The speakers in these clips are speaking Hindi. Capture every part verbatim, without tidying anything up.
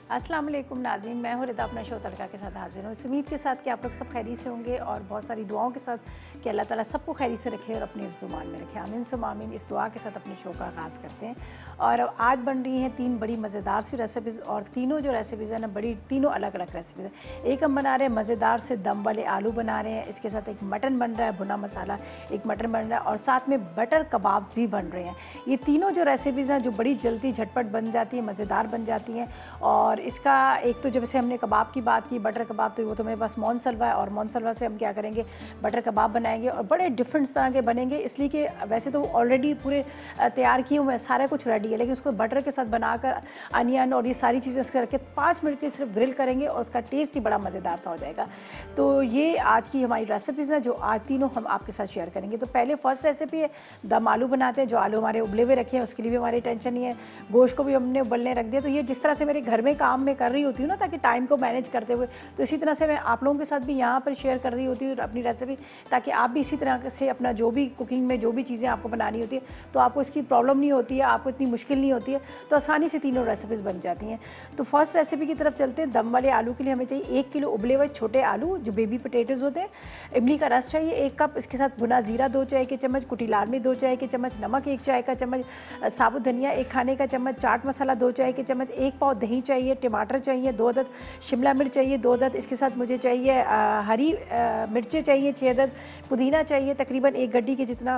अस्सलाम वालेकुम नाज़रीन, मैं हूँ रिदा अपना शो तड़का के साथ हाजिर हूँ। इस उम्मीद के साथ कि आप लोग सब खैरियत से होंगे और बहुत सारी दुआओं के साथ कि अल्लाह ताला सबको खैरियत से रखे और अपने हिफ्ज़-ओ-मान में रखे। आमीन सुम्मा आमीन। इस दुआ के साथ अपने शो का आगाज़ करते हैं और आज बन रही हैं तीन बड़ी मज़ेदार सी रेसिपीज़ और तीनों जो रेसिपीज़ हैं ना बड़ी तीनों अलग अलग रेसिपीज़ हैं। एक हम बना रहे हैं मज़ेदार से दम वाले आलू बना रहे हैं, इसके साथ एक मटन बन रहा है भुना मसाला, एक मटन बन रहा है और साथ में बटर कबाब भी बन रहे हैं। ये तीनों जो रेसिपीज़ हैं जो बड़ी जल्दी झटपट बन जाती हैं, मज़ेदार बन जाती हैं। और इसका एक तो जब से हमने कबाब की बात की, बटर कबाब, तो वो तो मेरे पास मौन सलवा है और मौन सलवा से हम क्या करेंगे बटर कबाब बनाएंगे और बड़े डिफरेंट तरह के बनेंगे। इसलिए कि वैसे तो ऑलरेडी पूरे तैयार किए हुए हैं, सारा कुछ रेडी है, लेकिन उसको बटर के साथ बनाकर अनियन और ये सारी चीज़ें उसके रख के पाँच मिनट के सिर्फ ग्रिल करेंगे और उसका टेस्ट ही बड़ा मज़ेदार सा हो जाएगा। तो ये आज की हमारी रेसिपीज़ हैं जो आज तीनों हम आपके साथ शेयर करेंगे। तो पहले फर्स्ट रेसिपी है दम आलू बनाते हैं। जो आलू हमारे उबले हुए रखे हैं उसके लिए भी हमारी टेंशन नहीं है, गोश्त को भी हमने उबलने रख दिया। तो ये जिस तरह से मेरे घर में काम में कर रही होती हूँ ना ताकि टाइम को मैनेज करते हुए, तो इसी तरह से मैं आप लोगों के साथ भी यहाँ पर शेयर कर रही होती हूँ अपनी रेसिपी, ताकि आप भी इसी तरह से अपना जो भी कुकिंग में जो भी चीज़ें आपको बनानी होती है तो आपको इसकी प्रॉब्लम नहीं होती है, आपको इतनी मुश्किल नहीं होती है, तो आसानी से तीनों रेसिपीज़ बन जाती हैं। तो फर्स्ट रेसिपी की तरफ चलते हैं। दम वाले आलू के लिए हमें चाहिए एक किलो उबले हुए छोटे आलू जो बेबी पोटैटोज़ होते हैं, इमली का रस चाहिए एक कप, इसके साथ भुना ज़ीरा दो चाय के चम्मच, कुटी लाल मिर्च दो चाय के चम्मच, नमक एक चाय का चम्मच, साबुत धनिया एक खाने का चम्मच, चाट मसाला दो चाय के चम्मच, एक पाव दही चाहिए, टमाटर चाहिए दो अदद, शिमला मिर्च चाहिए दो अदद, इसके साथ मुझे चाहिए आ, हरी मिर्चें चाहिए छः अदद, पुदीना चाहिए तकरीबन एक गड्डी के जितना,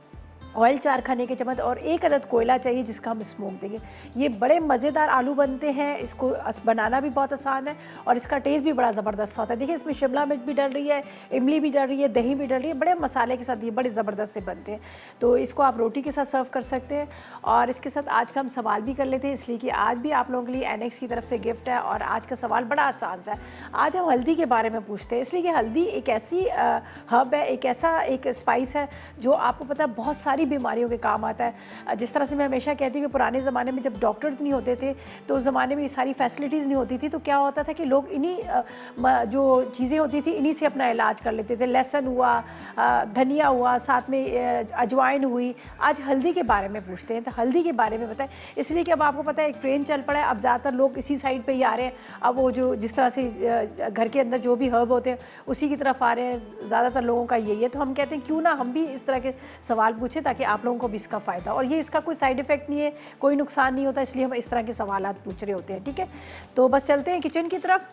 ऑयल चार खाने के चम्मच और एक अदद कोयला चाहिए जिसका हम स्मोक देंगे। ये बड़े मज़ेदार आलू बनते हैं, इसको बनाना भी बहुत आसान है और इसका टेस्ट भी बड़ा ज़बरदस्त होता है। देखिए इसमें शिमला मिर्च भी डल रही है, इमली भी डल रही है, दही भी डल रही है, बड़े मसाले के साथ ये बड़े ज़बरदस्त से बनते हैं। तो इसको आप रोटी के साथ सर्व कर सकते हैं। और इसके साथ आज का हम सवाल भी कर लेते हैं, इसलिए कि आज भी आप लोगों के लिए एनेक्स की तरफ से गिफ्ट है और आज का सवाल बड़ा आसान सा है। आज हम हल्दी के बारे में पूछते हैं, इसलिए कि हल्दी एक ऐसी हर्ब है, एक ऐसा एक स्पाइस है जो आपको पता है बहुत सारी बीमारियों के काम आता है। जिस तरह से मैं हमेशा कहती हूँ कि पुराने ज़माने में जब डॉक्टर्स नहीं होते थे तो उस ज़माने में ये सारी फैसिलिटीज़ नहीं होती थी, तो क्या होता था कि लोग इन्हीं जो चीज़ें होती थी इन्हीं से अपना इलाज कर लेते थे। लहसुन हुआ, धनिया हुआ, साथ में अजवाइन हुई। आज हल्दी के बारे में पूछते हैं, तो हल्दी के बारे में बताएं, इसलिए कि अब आपको पता है एक ट्रेंड चल पड़ा है, अब ज़्यादातर लोग इसी साइड पर ही आ रहे हैं। अब वो जो जिस तरह से घर के अंदर जो भी हर्ब होते हैं उसी की तरफ आ रहे हैं, ज़्यादातर लोगों का यही है। तो हम कहते हैं क्यों ना हम भी इस तरह के सवाल पूछें ताकि आप लोगों को भी इसका फ़ायदा, और ये इसका कोई साइड इफ़ेक्ट नहीं है, कोई नुकसान नहीं होता, इसलिए हम इस तरह के सवालात पूछ रहे होते हैं। ठीक है, तो बस चलते हैं किचन की तरफ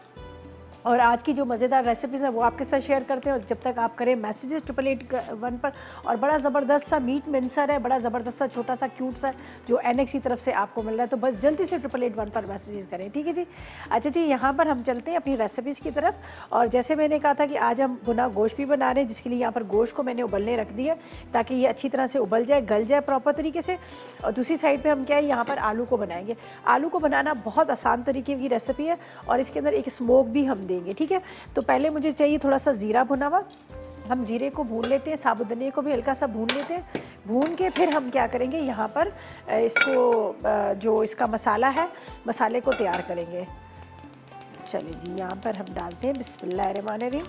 और आज की जो मज़ेदार रेसिपीज़ है वो आपके साथ शेयर करते हैं। और जब तक आप करें मैसेजेस ट्रिपल एट वन पर, और बड़ा ज़बरदस्त सा मीट मिन्सर है, बड़ा ज़बरदस्त सा छोटा सा क्यूट सा जो एनेक्स की तरफ से आपको मिल रहा है, तो बस जल्दी से ट्रिपल एट वन पर मैसेजेस करें। ठीक है जी। अच्छा जी, यहाँ पर हम चलते हैं अपनी रेसिपीज़ की तरफ। और जैसे मैंने कहा था कि आज हम भुना गोश्त भी बना रहे हैं, जिसके लिए यहाँ पर गोश्त को मैंने उबलने रख दिया ताकि ये अच्छी तरह से उबल जाए, गल जाए प्रॉपर तरीके से। और दूसरी साइड पर हम क्या है यहाँ पर आलू को बनाएंगे। आलू को बनाना बहुत आसान तरीके की रेसिपी है और इसके अंदर एक स्मोक भी हम देंगे। ठीक है, तो पहले मुझे चाहिए थोड़ा सा ज़ीरा भुना हुआ, हम ज़ीरे को भून लेते हैं, साबुत धनिया को भी हल्का सा भून लेते हैं। भून के फिर हम क्या करेंगे यहाँ पर इसको जो इसका मसाला है मसाले को तैयार करेंगे। चलिए जी, यहाँ पर हम डालते हैं बिस्मिल्लाहिर्रहमानिर्रहीम।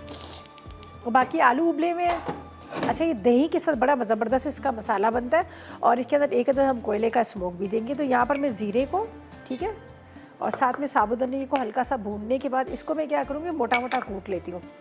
और बाकी आलू उबले हुए हैं। अच्छा, ये दही के साथ बड़ा ज़बरदस्त इसका मसाला बनता है और इसके अंदर एक अदर हम कोयले का स्मोक भी देंगे। तो यहाँ पर मैं ज़ीरे को, ठीक है, और साथ में साबुत धनिया को हल्का सा भूनने के बाद इसको मैं क्या करूँगी मोटा मोटा कूट लेती हूँ।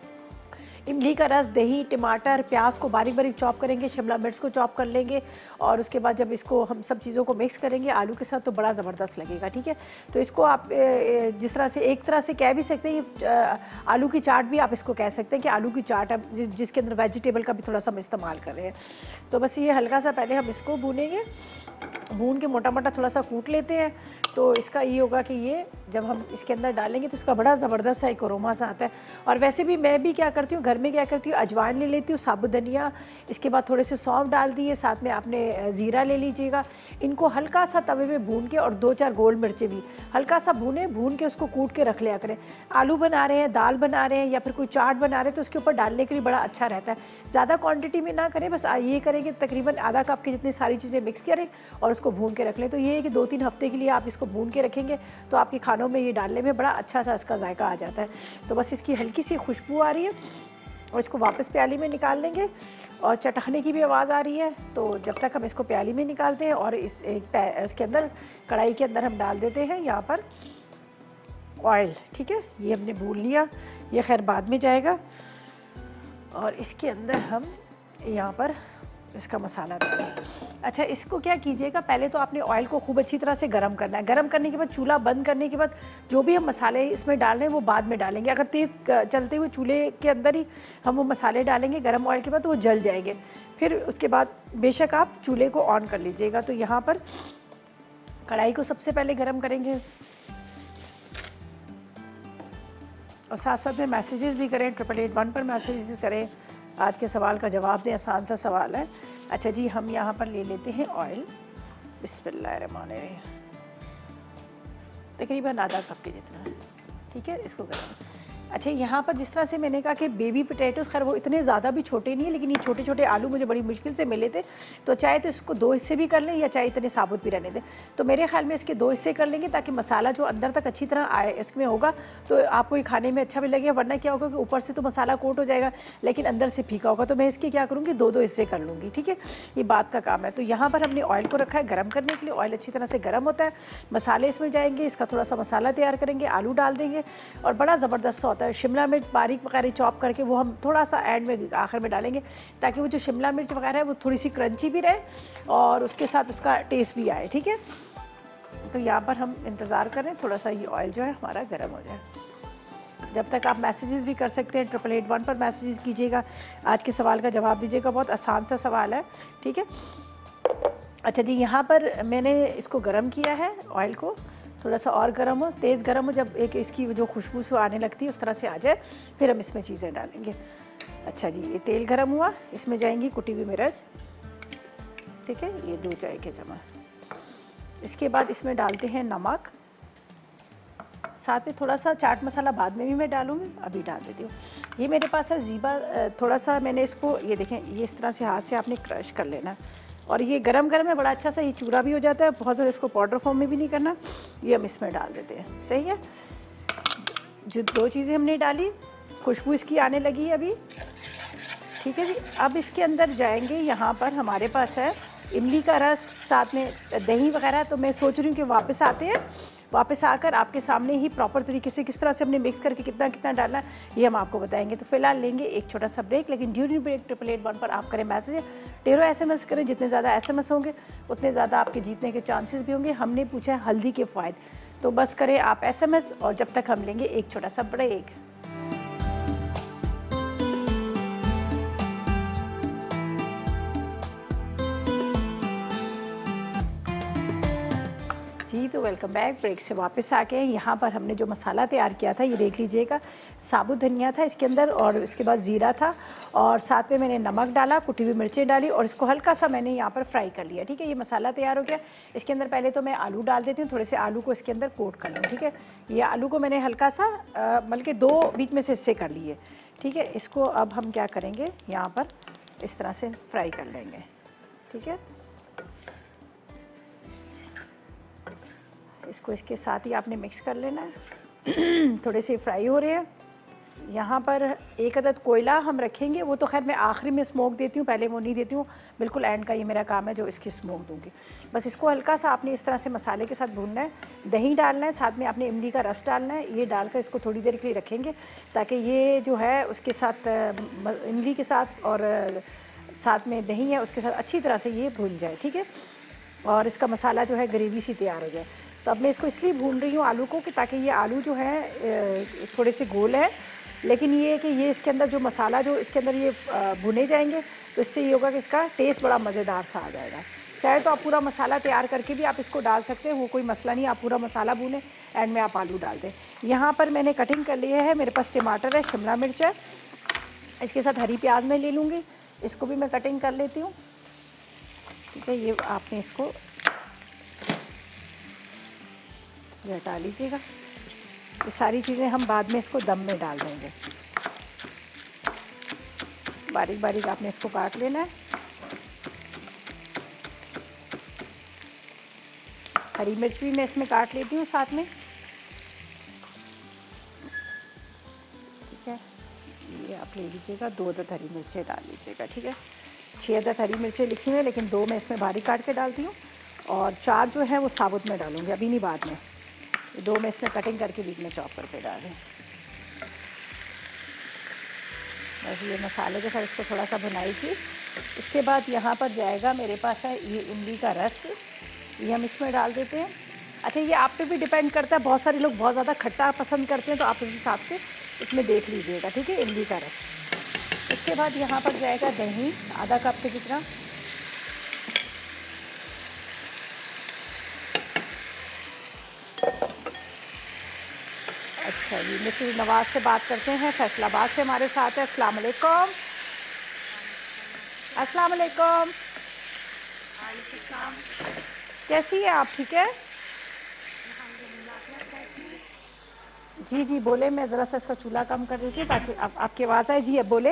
इमली का रस, दही, टमाटर, प्याज को बारीक बारीक चॉप करेंगे, शिमला मिर्च को चॉप कर लेंगे और उसके बाद जब इसको हम सब चीज़ों को मिक्स करेंगे आलू के साथ तो बड़ा ज़बरदस्त लगेगा। ठीक है, तो इसको आप जिस तरह से एक तरह से कह भी सकते हैं, आलू की चाट भी आप इसको कह सकते हैं कि आलू की चाट है जिसके अंदर वेजिटेबल का भी थोड़ा सा हम इस्तेमाल कर रहे हैं। तो बस ये हल्का सा पहले हम इसको भूनेंगे, भून के मोटा मोटा थोड़ा सा कूट लेते हैं। तो इसका ये होगा कि ये जब हम इसके अंदर डालेंगे तो इसका बड़ा ज़बरदस्त सा एक अरोमा सा आता है। और वैसे भी मैं भी क्या करती हूँ घर में, क्या करती हूँ अजवाइन ले लेती हूँ, साबुत धनिया, इसके बाद थोड़े से सौंफ डाल दिए, साथ में आपने ज़ीरा ले लीजिएगा। इनको हल्का सा तवे में भून के और दो चार गोल मिर्चें भी हल्का सा भूने, भून के उसको कूट के रख लिया करें। आलू बना रहे हैं, दाल बना रहे हैं या फिर कोई चाट बना रहे हैं तो उसके ऊपर डालने के लिए बड़ा अच्छा रहता है। ज़्यादा क्वान्टिटी में ना करें, बस ये करें कि तकरीबन आधा कप की जितनी सारी चीज़ें मिक्स करें और उसको भून के रख लें। तो ये है कि दो तीन हफ्ते के लिए आप इसको भून के रखेंगे तो आपके खानों में ये डालने में बड़ा अच्छा सा इसका जायका आ जाता है। तो बस इसकी हल्की सी खुशबू आ रही है और इसको वापस प्याली में निकाल लेंगे और चटकने की भी आवाज़ आ रही है। तो जब तक हम इसको प्याली में निकालते हैं और इस एक उसके अंदर कढ़ाई के अंदर हम डाल देते हैं यहाँ पर ऑयल, ठीक है, ये हमने भून लिया, ये खैर बाद में जाएगा। और इसके अंदर हम यहाँ पर इसका मसाला डालें। अच्छा, इसको क्या कीजिएगा, पहले तो आपने ऑयल को खूब अच्छी तरह से गरम करना है। गरम करने के बाद चूल्हा बंद करने के बाद जो भी हम मसाले इसमें डाल रहे हैं वो बाद में डालेंगे। अगर तेज़ चलते हुए चूल्हे के अंदर ही हम वो मसाले डालेंगे गरम ऑयल के बाद तो वो जल जाएंगे। फिर उसके बाद बेशक आप चूल्हे को ऑन कर लीजिएगा। तो यहाँ पर कढ़ाई को सबसे पहले गरम करेंगे और साथ साथ में मैसेजेस भी करें, ट्रिपल एट वन पर मैसेजेस करें। आज के सवाल का जवाब दें, आसान सा सवाल है। अच्छा जी, हम यहाँ पर ले लेते हैं ऑयल, बिस्मिल्लाहिर्रहमानिर्रहीम, तकरीबन आधा कप के जितना, ठीक है, इसको गर्म। अच्छा, यहाँ पर जिस तरह से मैंने कहा कि बेबी पोटैटोस, खैर वो इतने ज़्यादा भी छोटे नहीं है, लेकिन ये छोटे छोटे आलू मुझे बड़ी मुश्किल से मिले थे। तो चाहे तो इसको दो हिस्से भी कर लें या चाहे इतने साबुत भी रहने दें। तो मेरे ख्याल में इसके दो हिस्से कर लेंगे ताकि मसाला जो अंदर तक अच्छी तरह आए इसमें होगा, तो आपको ये खाने में अच्छा भी लगेगा। वरना क्या होगा कि ऊपर से तो मसाला कोट हो जाएगा लेकिन अंदर से फीका होगा। तो मैं इसके क्या करूँगी, दो दो हिस्से कर लूँगी, ठीक है, ये बात का काम है। तो यहाँ पर हमने ऑयल को रखा है गर्म करने के लिए। ऑयल अच्छी तरह से गर्म होता है, मसाले इसमें जाएंगे, इसका थोड़ा सा मसाला तैयार करेंगे, आलू डाल देंगे और बड़ा ज़बरदस्त सा होता है। शिमला मिर्च बारीक वगैरह चॉप करके वो हम थोड़ा सा एंड में आखिर में डालेंगे ताकि वो जो शिमला मिर्च वगैरह है वो थोड़ी सी क्रंची भी रहे और उसके साथ उसका टेस्ट भी आए, ठीक है। तो यहाँ पर हम इंतज़ार करें थोड़ा सा ये ऑयल जो है हमारा गर्म हो जाए। जब तक आप मैसेजेस भी कर सकते हैं, ट्रिपल एट वन पर मैसेजेस कीजिएगा, आज के सवाल का जवाब दीजिएगा, बहुत आसान सा सवाल है, ठीक है। अच्छा जी, यहाँ पर मैंने इसको गर्म किया है, ऑयल को थोड़ा सा और गर्म हो, तेज़ गर्म हो, जब एक इसकी जो खुशबू से आने लगती है उस तरह से आ जाए फिर हम इसमें चीज़ें डालेंगे। अच्छा जी, ये तेल गर्म हुआ, इसमें जाएंगी कुटी हुई मिर्च, ठीक है, ये दो चाय के चम्मच। इसके बाद इसमें डालते हैं नमक, साथ में थोड़ा सा चाट मसाला बाद में भी मैं डालूँगी, अभी डाल देती हूँ। ये मेरे पास है ज़ीबा, थोड़ा सा मैंने इसको, ये देखें, ये इस तरह से हाथ से आपने क्रश कर लेना है और ये गरम गरम है, बड़ा अच्छा सा ये चूरा भी हो जाता है, बहुत ज़्यादा इसको पाउडर फॉर्म में भी नहीं करना। ये हम इसमें डाल देते हैं, सही है। जो दो चीज़ें हमने डाली, खुशबू इसकी आने लगी है अभी, ठीक है जी। अब इसके अंदर जाएंगे, यहाँ पर हमारे पास है इमली का रस, साथ में दही वगैरह। तो मैं सोच रही हूँ कि वापस आते हैं, वापस आकर आपके सामने ही प्रॉपर तरीके से किस तरह से हमने मिक्स करके कितना कितना डालना है ये हम आपको बताएंगे। तो फिलहाल लेंगे एक छोटा सा ब्रेक, लेकिन during break triple eight one पर आप करें मैसेज, ढेरों एसएमएस करें, जितने ज़्यादा एसएमएस होंगे उतने ज़्यादा आपके जीतने के चांसेस भी होंगे। हमने पूछा है हल्दी के फ़ायदे, तो बस करें आप एसएमएस और जब तक हम लेंगे एक छोटा सा ब्रेक। जी, तो वेलकम बैक। ब्रेक से वापस आ गए। यहाँ पर हमने जो मसाला तैयार किया था ये देख लीजिएगा, साबुत धनिया था इसके अंदर और उसके बाद ज़ीरा था और साथ में मैंने नमक डाला, कुटी हुई मिर्चें डाली और इसको हल्का सा मैंने यहाँ पर फ्राई कर लिया, ठीक है। ये मसाला तैयार हो गया। इसके अंदर पहले तो मैं आलू डाल देती हूँ, थोड़े से आलू को इसके अंदर कोट कर लूँ, ठीक है। ये आलू को मैंने हल्का सा बल्कि दो बीच में से हिस्से कर लिए, ठीक है। इसको अब हम क्या करेंगे, यहाँ पर इस तरह से फ्राई कर लेंगे, ठीक है। इसको इसके साथ ही आपने मिक्स कर लेना है। थोड़े से फ्राई हो रहे हैं। यहाँ पर एक अदद कोयला हम रखेंगे, वो तो खैर मैं आखिरी में स्मोक देती हूँ, पहले वो नहीं देती हूँ, बिल्कुल एंड का ये मेरा काम है जो इसकी स्मोक दूँगी। बस इसको हल्का सा आपने इस तरह से मसाले के साथ भूनना है। दही डालना है, साथ में आपने इमली का रस डालना है। ये डालकर इसको थोड़ी देर के लिए रखेंगे ताकि ये जो है उसके साथ इमली के साथ और साथ में दही है उसके साथ अच्छी तरह से ये भून जाए, ठीक है। और इसका मसाला जो है ग्रेवी सी तैयार हो जाए। तो अब मैं इसको इसलिए भून रही हूँ आलू को कि ताकि ये आलू जो है थोड़े से गोल है, लेकिन ये है कि ये इसके अंदर जो मसाला जो इसके अंदर ये भुने जाएंगे तो इससे ये होगा कि इसका टेस्ट बड़ा मज़ेदार सा आ जाएगा। चाहे तो आप पूरा मसाला तैयार करके भी आप इसको डाल सकते हैं, वो कोई मसला नहीं, आप पूरा मसाला भूनें, एंड में आप आलू डाल दें। यहाँ पर मैंने कटिंग कर लिया है, मेरे पास टमाटर है, शिमला मिर्च है, इसके साथ हरी प्याज मैं ले लूँगी, इसको भी मैं कटिंग कर लेती हूँ, ठीक है। ये आपने इसको हटा लीजिएगा। ये सारी चीज़ें हम बाद में इसको दम में डाल देंगे। बारीक बारीक आपने इसको काट लेना है। हरी मिर्च भी मैं इसमें काट लेती हूँ साथ में, ठीक है। ये आप ले लीजिएगा, दो अदद हरी मिर्चें डाल लीजिएगा, ठीक है। छः अदद हरी मिर्चें लिखी हुई हैं लेकिन दो मैं इसमें बारीक काट के डालती हूँ और चार जो है वो साबुत में डालूँगी, अभी नहीं बाद में। दो मैं इसमें कटिंग करके बीच में चॉप करके डालें। बस ये मसाले के साथ इसको थोड़ा सा भुनाई की। इसके बाद यहाँ पर जाएगा मेरे पास है ये इमली का रस, ये हम इसमें डाल देते हैं। अच्छा, ये आप पे भी डिपेंड करता है, बहुत सारे लोग बहुत ज़्यादा खट्टा पसंद करते हैं तो आप उस हिसाब से इसमें देख लीजिएगा, ठीक है, इमली का रस। इसके बाद यहाँ पर जाएगा दही, आधा कप के जितना। अच्छा जी, मिसेस नवाज से बात करते हैं, फैसलाबाद से हमारे साथ है। अस्सलाम वालेकुम। अस्सलाम वालेकुम। कैसी है आप? ठीक है जी जी, बोले। मैं ज़रा सा इसका चूल्हा कम कर देती हूँ ताकि आप, आपकी आवाज़ आए। जी अब बोले।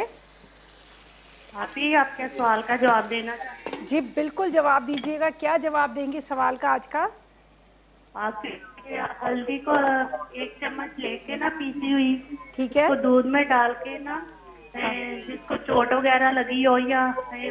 आप ही आपके सवाल का जवाब देना। जी बिल्कुल, जवाब दीजिएगा। क्या जवाब देंगे सवाल का आज का? आप हल्दी को एक चम्मच लेके ना पीसी हुई, ठीक है, उसको दूध में डाल के ना, जिसको चोट वगैरह लगी हो या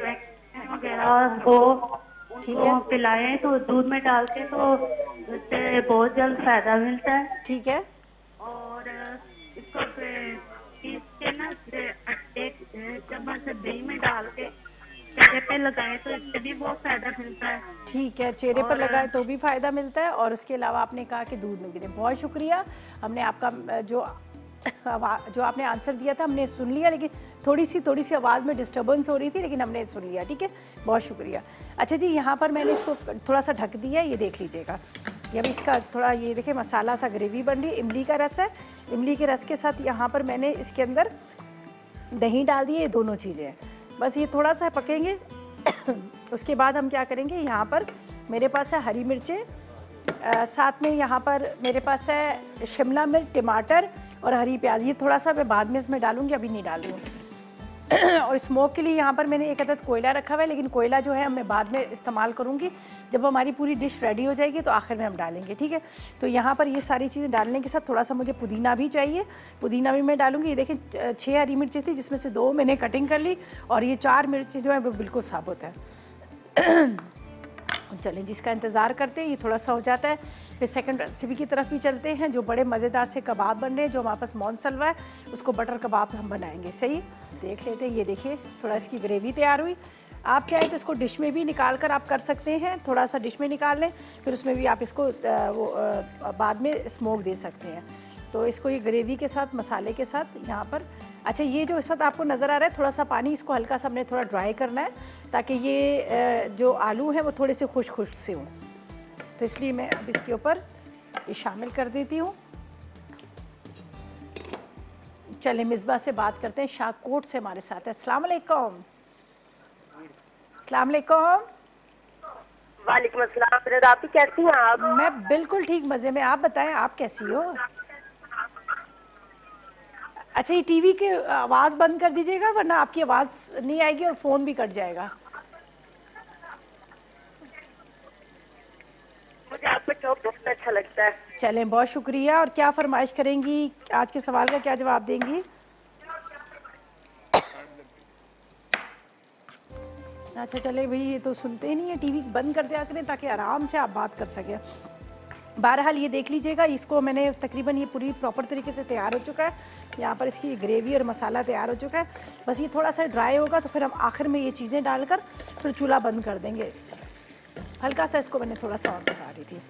वगैरह हो उनको पिलाएं, तो दूध में डाल के तो उससे बहुत जल्द फायदा मिलता है। ठीक है। और इसको पीस के ना एक चम्मच दही में डाल के चेहरे पे लगाए तो इससे भी बहुत फायदा मिलता है। ठीक है, चेहरे पर लगाए तो भी फ़ायदा मिलता है, और उसके अलावा आपने कहा कि दूध में भी दें। बहुत शुक्रिया, हमने आपका जो जो आपने आंसर दिया था हमने सुन लिया, लेकिन थोड़ी सी थोड़ी सी आवाज़ में डिस्टर्बेंस हो रही थी, लेकिन हमने सुन लिया। ठीक है, बहुत शुक्रिया। अच्छा जी, यहाँ पर मैंने इसको थोड़ा सा ढक दिया, ये देख लीजिएगा। ये अभी इसका थोड़ा ये देखिए मसाला सा ग्रेवी बन रही है। इमली का रस है, इमली के रस के साथ यहाँ पर मैंने इसके अंदर दही डाल दी है, ये दोनों चीज़ें हैं। बस ये थोड़ा सा पकेंगे। उसके बाद हम क्या करेंगे, यहाँ पर मेरे पास है हरी मिर्चें, साथ में यहाँ पर मेरे पास है शिमला मिर्च, टमाटर और हरी प्याज। ये थोड़ा सा मैं बाद में इसमें डालूंगी, अभी नहीं डालूंगी। और स्मोक के लिए यहाँ पर मैंने एक अदद कोयला रखा हुआ है, लेकिन कोयला जो है मैं बाद में इस्तेमाल करूँगी। जब हमारी पूरी डिश रेडी हो जाएगी तो आखिर में हम डालेंगे। ठीक है, तो यहाँ पर ये सारी चीज़ें डालने के साथ थोड़ा सा मुझे पुदीना भी चाहिए, पुदीना भी मैं डालूंगी। ये देखिए छः हरी मिर्चें थी, जिसमें से दो मैंने कटिंग कर ली, और ये चार मिर्चें जो है वो बिल्कुल साबुत है। चलें, जिसका इंतज़ार करते हैं, ये थोड़ा सा हो जाता है, फिर सेकंड रेसिपी की तरफ भी चलते हैं। जो बड़े मज़ेदार से कबाब बन रहे हैं, जो हमारे पास मौनसलवा है, उसको बटर कबाब हम बनाएंगे। सही, देख लेते हैं। ये देखिए थोड़ा इसकी ग्रेवी तैयार हुई। आप चाहें तो इसको डिश में भी निकाल कर आप कर सकते हैं, थोड़ा सा डिश में निकाल लें, फिर उसमें भी आप इसको वो बाद में स्मोक दे सकते हैं। तो इसको ये ग्रेवी के साथ, मसाले के साथ यहाँ पर। अच्छा, ये जो इस वक्त आपको नज़र आ रहा है थोड़ा सा पानी, इसको हल्का सा हमने थोड़ा ड्राई करना है, ताकि ये जो आलू हैं वो थोड़े से खुश खुश से हों। तो इसलिए मैं अब इसके ऊपर ये शामिल कर देती हूँ। चले मिसबा से बात करते हैं, शाहकोट से हमारे साथ है। अस्सलाम वालेकुम। अस्सलाम वालेकुम। वालेकुम अस्सलाम। आप कैसी हैं आप? मैं बिल्कुल ठीक, मज़े में। आप बताएं, आप कैसी हो? अच्छा, ये टीवी की आवाज़ बंद कर दीजिएगा, वरना आपकी आवाज़ नहीं आएगी और फ़ोन भी कट जाएगा। मुझे आपका शो बहुत अच्छा लगता है। चलें, बहुत शुक्रिया। और क्या फरमाइश करेंगी, आज के सवाल का क्या जवाब देंगी? अच्छा चले भाई, ये तो सुनते ही नहीं है, टीवी बंद कर दिया करें ताकि आराम से आप बात कर सकें। बहरहाल ये देख लीजिएगा, इसको मैंने तकरीबन ये पूरी प्रॉपर तरीके से तैयार हो चुका है। यहाँ पर इसकी ग्रेवी और मसाला तैयार हो चुका है। बस ये थोड़ा सा ड्राई होगा तो फिर हम आखिर में ये चीज़ें डालकर फिर चूल्हा बंद कर देंगे। हल्का सा इसको मैंने थोड़ा सा और पका रही थी,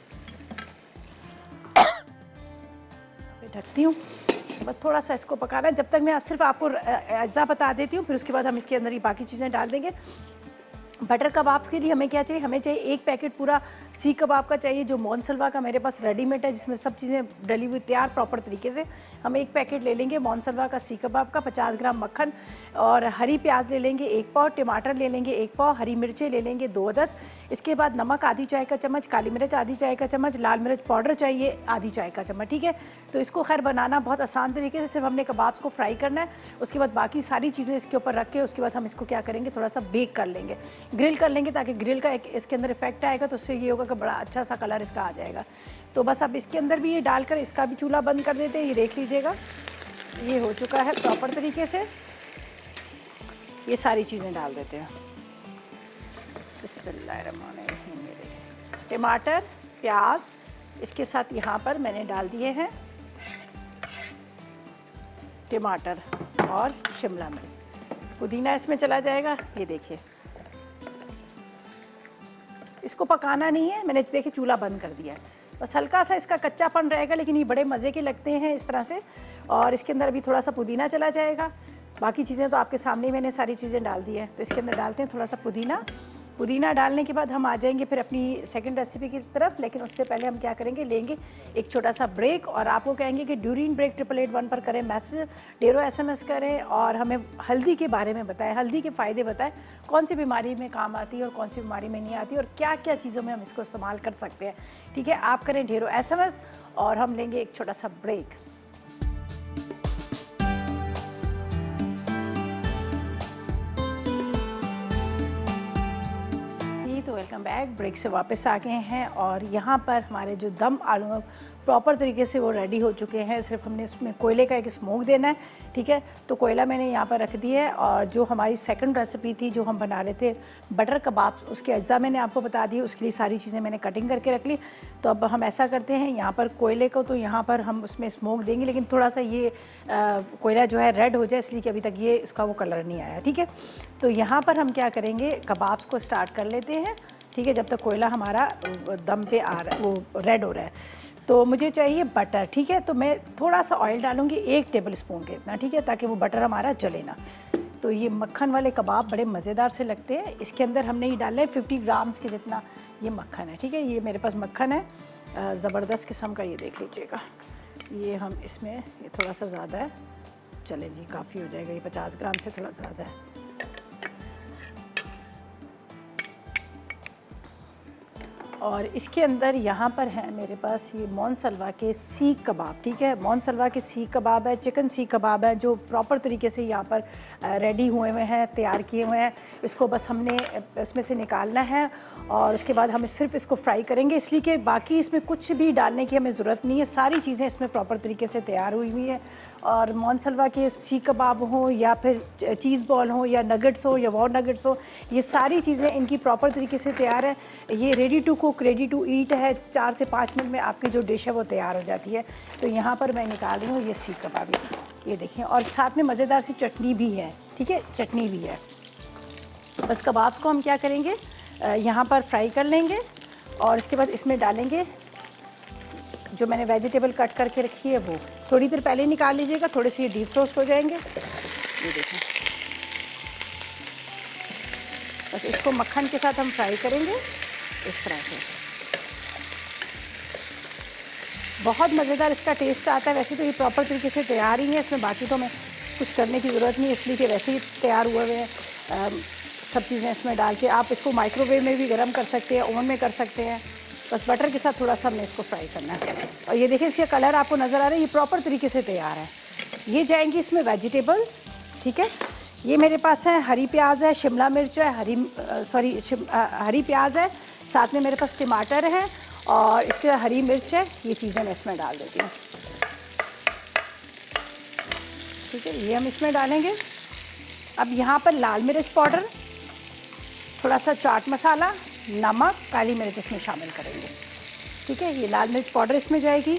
ढकती हूँ। बस थोड़ा सा इसको पकाना है। जब तक मैं आप सिर्फ आपको अज्जा बता देती हूँ, फिर उसके बाद हम इसके अंदर ही बाकी चीज़ें डाल देंगे। बटर कबाब के लिए हमें क्या चाहिए, हमें चाहिए एक पैकेट पूरा सीख कबाब का चाहिए, जो मौनसलवा का मेरे पास रेडीमेड है, जिसमें सब चीज़ें डली हुई तैयार प्रॉपर तरीके से। हम एक पैकेट ले लेंगे मौनसलवा का सीख कबाब का, पचास ग्राम मक्खन, और हरी प्याज ले लेंगे एक पाव, टमाटर ले लेंगे एक पाव, हरी मिर्चें ले लेंगे दो अदद। इसके बाद नमक आधी चाय का चम्मच, काली मिर्च आधी चाय का चम्मच, लाल मिर्च पाउडर चाहिए आधी चाय का चम्मच। ठीक है, तो इसको खैर बनाना बहुत आसान तरीके से, सिर्फ हमने कबाब्स को फ्राई करना है। उसके बाद बाकी सारी चीज़ें इसके ऊपर रख के उसके बाद हम इसको क्या करेंगे, थोड़ा सा बेक कर लेंगे, ग्रिल कर लेंगे, ताकि ग्रिल का एक इसके अंदर इफेक्ट आएगा, तो उससे ये होगा कि बड़ा अच्छा सा कलर इसका आ जाएगा। तो बस अब इसके अंदर भी ये डालकर इसका भी चूल्हा बंद कर देते हैं। ये देख लीजिएगा, ये हो चुका है प्रॉपर तरीके से। ये सारी चीज़ें डाल देते हैं। बिस्मिल्लाहिर्रहमानिर्रहीम। टमाटर, प्याज, इसके साथ यहाँ पर मैंने डाल दिए हैं टमाटर और शिमला मिर्च, पुदीना इसमें चला जाएगा। ये देखिए, इसको पकाना नहीं है, मैंने देखिए चूल्हा बंद कर दिया है, बस हल्का सा इसका कच्चापन रहेगा, लेकिन ये बड़े मज़े के लगते हैं इस तरह से। और इसके अंदर अभी थोड़ा सा पुदीना चला जाएगा। बाकी चीज़ें तो आपके सामने मैंने सारी चीज़ें डाल दी हैं। तो इसके अंदर डालते हैं थोड़ा सा पुदीना। पुदीना डालने के बाद हम आ जाएंगे फिर अपनी सेकंड रेसिपी की तरफ, लेकिन उससे पहले हम क्या करेंगे, लेंगे एक छोटा सा ब्रेक। और आपको कहेंगे कि during break triple eight one पर करें मैसेज, डेरो एसएमएस करें और हमें हल्दी के बारे में बताएं, हल्दी के फ़ायदे बताएं, कौन सी बीमारी में काम आती है और कौन सी बीमारी में नहीं आती और क्या क्या चीज़ों में हम इसको इस्तेमाल कर सकते हैं। ठीक है, आप करें डेरो एसएमएस और हम लेंगे एक छोटा सा ब्रेक। तो वेलकम बैक, ब्रेक से वापस आ गए हैं और यहाँ पर हमारे जो दम आलू प्रॉपर तरीके से वो रेडी हो चुके हैं। सिर्फ हमने इसमें कोयले का एक स्मोक देना है। ठीक है, तो कोयला मैंने यहाँ पर रख दिया है। और जो हमारी सेकंड रेसिपी थी जो हम बना रहे थे बटर कबाब, उसके अज्जा मैंने आपको बता दिए, उसके लिए सारी चीज़ें मैंने कटिंग करके रख ली। तो अब हम ऐसा करते हैं, यहाँ पर कोयले को तो यहाँ पर हम उसमें स्मोक देंगे, लेकिन थोड़ा सा ये आ, कोयला जो है रेड हो जाए, इसलिए कि अभी तक ये उसका वो कलर नहीं आया। ठीक है, तो यहाँ पर हम क्या करेंगे, कबाब्स को स्टार्ट कर लेते हैं। ठीक है, जब तक कोयला हमारा दम पे आ रहा है, वो रेड हो रहा है। तो मुझे चाहिए बटर। ठीक है, तो मैं थोड़ा सा ऑयल डालूंगी, एक टेबल स्पून के इतना। ठीक है, ताकि वो बटर हमारा जले ना। तो ये मक्खन वाले कबाब बड़े मज़ेदार से लगते हैं। इसके अंदर हमने ये डाला है फिफ्टी ग्राम्स के जितना ये मक्खन है। ठीक है, ये मेरे पास मक्खन है ज़बरदस्त किस्म का, ये देख लीजिएगा। ये हम इसमें, ये थोड़ा सा ज़्यादा है, चले जी काफ़ी हो जाएगा, ये पचास ग्राम से थोड़ा ज़्यादा है। और इसके अंदर यहाँ पर है मेरे पास ये मोनसलवा के सीख कबाब। ठीक है, मोनसलवा के सीख कबाब है, चिकन सीख कबाब है, जो प्रॉपर तरीके से यहाँ पर रेडी हुए हुए हैं, तैयार किए हुए हैं। इसको बस हमने इसमें से निकालना है और उसके बाद हम सिर्फ इसको फ्राई करेंगे, इसलिए कि बाकी इसमें कुछ भी डालने की हमें ज़रूरत नहीं है। सारी चीज़ें इसमें प्रॉपर तरीके से तैयार हुई हुई हैं। और मोनसलवा के सीख कबाब हो या फिर चीज़ बॉल हो या नगेट्स हो या वॉर नगेट्स हो, ये सारी चीज़ें इनकी प्रॉपर तरीके से तैयार है। ये ready to cook, ready to eat है। चार से पाँच मिनट में आपकी जो डिश है वो तैयार हो जाती है। तो यहाँ पर मैं निकाल रही हूँ ये सीख कबाब, ये देखें। और साथ में मज़ेदार सी चटनी भी है। ठीक है, चटनी भी है। बस कबाब को हम क्या करेंगे, यहाँ पर फ्राई कर लेंगे और इसके बाद इसमें डालेंगे जो मैंने वेजिटेबल कट करके रखी है, वो थोड़ी देर पहले निकाल लीजिएगा, थोड़े से ये डीप रोस्ट हो जाएंगे। ये देखें, बस इसको मक्खन के साथ हम फ्राई करेंगे इस तरह से। बहुत मज़ेदार इसका टेस्ट आता है। वैसे तो ये प्रॉपर तरीके से तैयार ही है, इसमें बाकी तो मैं कुछ करने की ज़रूरत नहीं है, इसलिए कि वैसे ही तैयार हुए हुए हैं सब चीज़ें इसमें डाल के। आप इसको माइक्रोवेव में भी गर्म कर सकते हैं, ओवन में कर सकते हैं। बस बटर के साथ थोड़ा सा हमने इसको फ्राई करना है। और ये देखिए, इसका कलर आपको नज़र आ रहा है, ये प्रॉपर तरीके से तैयार है। ये जाएंगी इसमें वेजिटेबल्स। ठीक है, ये मेरे पास है हरी प्याज है, शिमला मिर्च है, हरी सॉरी हरी प्याज है, साथ में मेरे पास टमाटर है और इसके हरी मिर्च है। ये चीज़ें मैं इसमें डाल देती हूँ। ठीक है, ये हम इसमें डालेंगे। अब यहाँ पर लाल मिर्च पाउडर, थोड़ा सा चाट मसाला, नमक, काली मिर्च इसमें शामिल करेंगे। ठीक है, ये लाल मिर्च पाउडर इसमें जाएगी।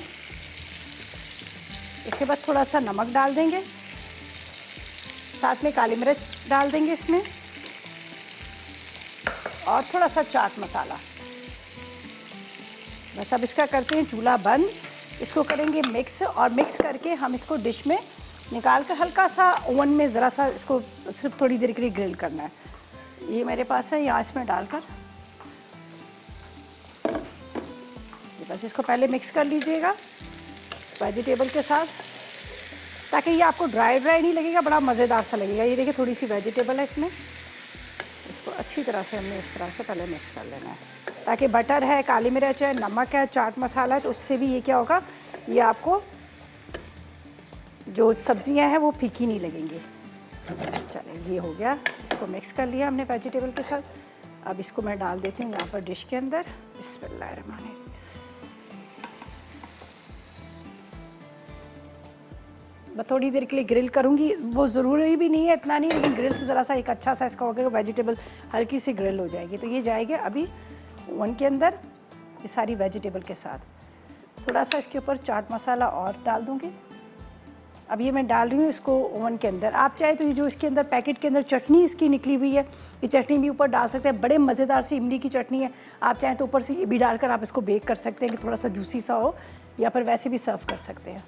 इसके बाद थोड़ा सा नमक डाल देंगे, साथ में काली मिर्च डाल देंगे इसमें और थोड़ा सा चाट मसाला। बस अब इसका करते हैं चूल्हा बंद, इसको करेंगे मिक्स और मिक्स करके हम इसको डिश में निकाल कर हल्का सा ओवन में ज़रा सा इसको सिर्फ थोड़ी देर के लिए ग्रिल करना है। ये मेरे पास है, यहाँ इसमें डालकर बस इसको पहले मिक्स कर लीजिएगा वेजिटेबल के साथ, ताकि ये आपको ड्राई ड्राई नहीं लगेगा, बड़ा मज़ेदार सा लगेगा। ये देखिए थोड़ी सी वेजिटेबल है इसमें, इसको अच्छी तरह से हमने इस तरह से पहले मिक्स कर लेना है, ताकि बटर है, काली मिर्च है, नमक है, चाट मसाला है, तो उससे भी ये क्या होगा, ये आपको जो सब्जियां हैं वो फीकी नहीं लगेंगी। चलिए, ये हो गया, इसको मिक्स कर लिया हमने वेजिटेबल के साथ। अब इसको मैं डाल देती हूँ यहाँ पर डिश के अंदर। बिस्मिल्लाहिर्रहमानिर्रहीम। मैं थोड़ी देर के लिए ग्रिल करूँगी, वो ज़रूरी भी नहीं है, इतना नहीं, लेकिन ग्रिल से ज़रा सा एक अच्छा सा इसका होगा, वेजिटेबल हल्की सी ग्रिल हो जाएगी। तो ये जाएगी अभी ओवन के अंदर ये सारी वेजिटेबल के साथ। थोड़ा सा इसके ऊपर चाट मसाला और डाल दूँगी। अब ये मैं डाल रही हूँ इसको ओवन के अंदर। आप चाहे तो ये जो इसके अंदर पैकेट के अंदर चटनी इसकी निकली हुई है, ये चटनी भी ऊपर डाल सकते हैं। बड़े मज़ेदार सी इमली की चटनी है। आप चाहें तो ऊपर से ये भी डालकर आप इसको बेक कर सकते हैं कि थोड़ा सा जूसी सा हो, या फिर वैसे भी सर्व कर सकते हैं।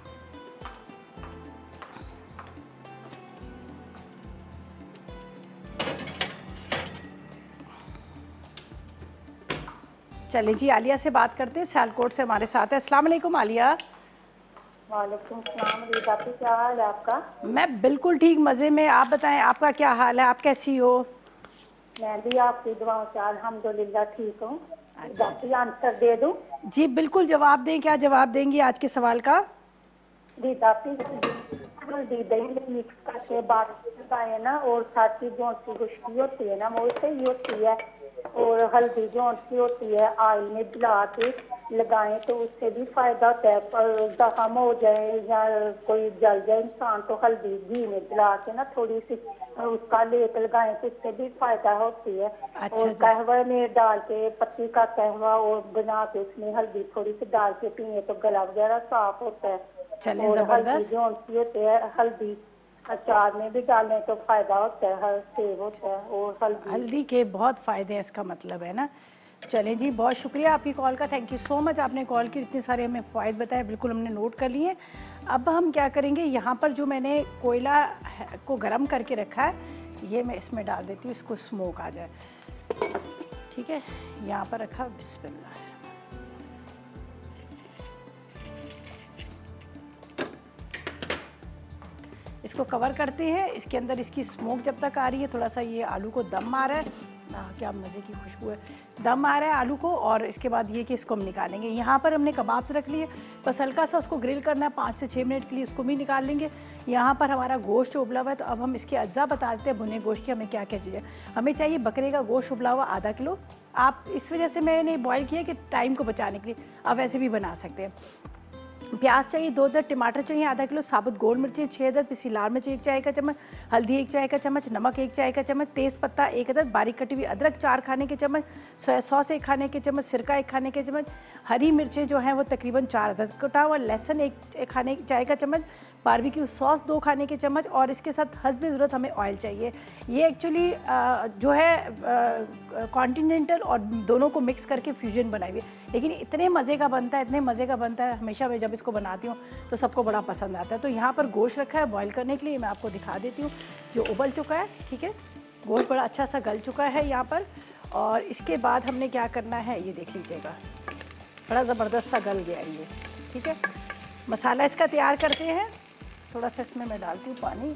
चलिए जी, आलिया से बात करते हैं, सियालकोट से हमारे साथ है। अस्सलाम वालेकुम आलिया। वालेकुम सलाम रीदा, क्या हाल है आपका? मैं बिल्कुल ठीक, मज़े में। आप बताएं आपका क्या हाल है, आप कैसी हो? मैं भी आपकी दुआओं से अल्हम्दुलिल्लाह ठीक हूँ। बाकी आंसर दे दूँ? जी बिल्कुल, जवाब दें। क्या जवाब देंगी आज के सवाल का? रीदा हल्दी दही मिक्स करके बारीक लगाए ना, और साथ ही जो सी खुशबू होती है ना वो सही होती है। और हल्दी जो सी होती है ऑयल में मिला के लगाएं तो उससे भी फायदा होता है। पर जख्म हो जाए या कोई जल जाए इंसान तो हल्दी घी में मिला के ना थोड़ी सी उसका लेप लगाएं तो उससे भी फायदा होती है। अच्छा, और कहवा में डाल के पत्ती का कहवा और बना के उसमें हल्दी थोड़ी सी डाल के पिए तो गला वगैरह साफ होता है। चलें, और हल्दी जबरदस्त। जो होती है हल्दी अचार में भी डालें तो फायदा होता है, हर सेव होता है। और हल्दी हल्दी के बहुत फ़ायदे हैं, इसका मतलब है ना। चलें जी, बहुत शुक्रिया आपकी कॉल का, थैंक यू सो मच। आपने कॉल की, इतने सारे हमें फ़ायदे बताए, बिल्कुल हमने नोट कर लिए। अब हम क्या करेंगे, यहाँ पर जो मैंने कोयला को गर्म करके रखा है ये मैं इसमें डाल देती हूँ, इसको स्मोक आ जाए। ठीक है, यहाँ पर रखा, बिस्मिल्लाह। इसको कवर करते हैं, इसके अंदर इसकी स्मोक जब तक आ रही है, थोड़ा सा ये आलू को दम आ रहा है। आ, क्या मज़े की खुशबू है, दम आ रहा है आलू को। और इसके बाद ये कि इसको हम निकालेंगे। यहाँ पर हमने कबाब्स रख लिए, बस हल्का सा उसको ग्रिल करना है पाँच से छः मिनट के लिए, उसको भी निकाल लेंगे। यहाँ पर हमारा गोश्त उबला हुआ है, तो अब हम इसके अज्जा बता देते हैं भुने गोश्त की हमें क्या क्या चाहिए। हमें चाहिए बकरे का गोश्त उबला हुआ आधा किलो। आप इस वजह से मैंने बॉयल किया कि टाइम को बचाने के लिए, आप ऐसे भी बना सकते हैं। प्याज चाहिए दो अदद, टमाटर चाहिए आधा किलो, साबुत गोल मिर्चें छः अदद, पिसी लाल मिर्च एक चाय का चम्मच, हल्दी एक चाय का चम्मच, नमक एक चाय का चम्मच, तेज़ पत्ता एक अदद, बारीक कटी हुई अदरक चार खाने के चम्मच, सोया सॉस एक खाने के चम्मच, सिरका एक खाने के चम्मच, हरी मिर्चें जो हैं वो तकरीबन चार अदद, कटा हुआ लहसुन एक, एक खाने चाय का चम्मच, बारबेक्यू सॉस दो खाने के चम्मच, और इसके साथ हस्ब ज़रूरत हमें ऑयल चाहिए। ये एक्चुअली जो है कॉन्टिनेंटल और दोनों को मिक्स करके फ्यूजन बनाई हुई है, लेकिन इतने मज़े का बनता है, इतने मज़े का बनता है। हमेशा मैं जब इसको बनाती हूँ तो सबको बड़ा पसंद आता है। तो यहाँ पर गोश्त रखा है बॉईल करने के लिए, मैं आपको दिखा देती हूँ, जो उबल चुका है। ठीक है, गोश्त बड़ा अच्छा सा गल चुका है यहाँ पर। और इसके बाद हमने क्या करना है ये देख लीजिएगा, बड़ा ज़बरदस्त सा गल गया है ये। ठीक है, मसाला इसका तैयार करते हैं। थोड़ा सा इसमें मैं डालती हूँ पानी।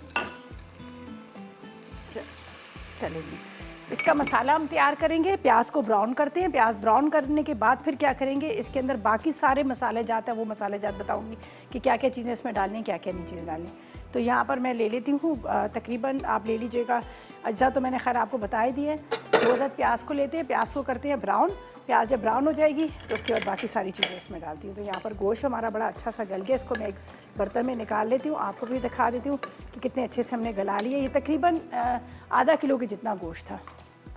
चलेगी, इसका मसाला हम तैयार करेंगे। प्याज को ब्राउन करते हैं, प्याज ब्राउन करने के बाद फिर क्या करेंगे, इसके अंदर बाकी सारे मसाले जाते हैं, वो मसाले जात बताऊंगी कि क्या क्या चीज़ें इसमें डालनी, क्या क्या नहीं चीज़ें डालनी। तो यहाँ पर मैं ले लेती हूँ तकरीबन, आप ले लीजिएगा, अज्जा तो मैंने खैर आपको बता ही दिए। दो अदद प्याज को लेते हैं, प्याज को करते हैं ब्राउन। प्याज जब ब्राउन हो जाएगी तो उसके बाद बाकी सारी चीज़ें इसमें डालती हूँ। तो यहाँ पर गोश्त हमारा बड़ा अच्छा सा गल गया, इसको मैं एक बर्तन में निकाल लेती हूँ, आपको भी दिखा देती हूँ कि कितने अच्छे से हमने गला लिया। ये तकरीबन आधा किलो के जितना गोश्त था।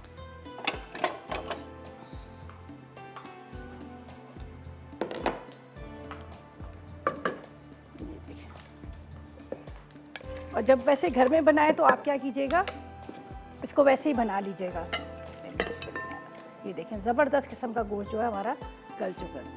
और जब वैसे घर में बनाए तो आप क्या कीजिएगा, इसको वैसे ही बना लीजिएगा। ये देखें, ज़बरदस्त किस्म का गोश्त जो है हमारा गल चुका है।